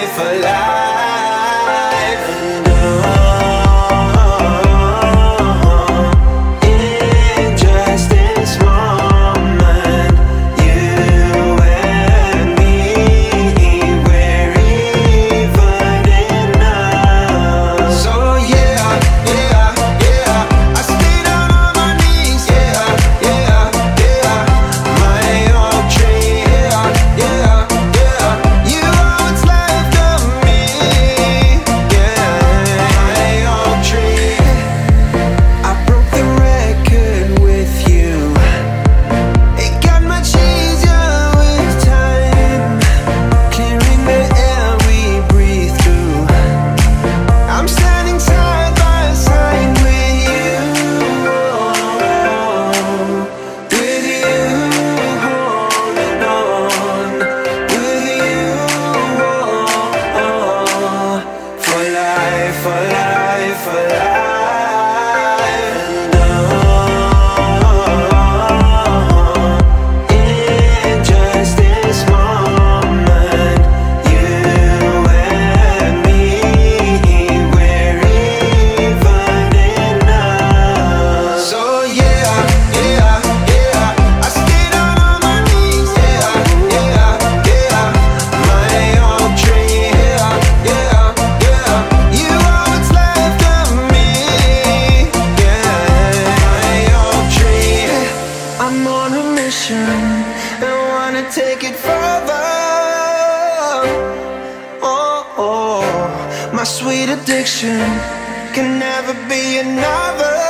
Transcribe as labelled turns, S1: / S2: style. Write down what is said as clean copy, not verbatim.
S1: for life. In just this moment, you and me, we're even enough. So yeah, yeah, yeah, I stay down on my knees. Yeah, yeah, yeah, my old tree. Yeah, yeah, yeah, you are what's left of me. Yeah, my old tree. I broke the record with you. It got much easier with time, clearing the air we breathe through. I'm standing side by side with you, holding on, with you, for life, for life, for life. In just this moment, you and me, we're even enough. So yeah, yeah, yeah, I stay down on my knees. Yeah, yeah, yeah, my old tree. Yeah, yeah, yeah, you are what's left of me. Yeah, my old tree. I'm on a mission and wanna take it further. Oh, my sweet addiction can never be another.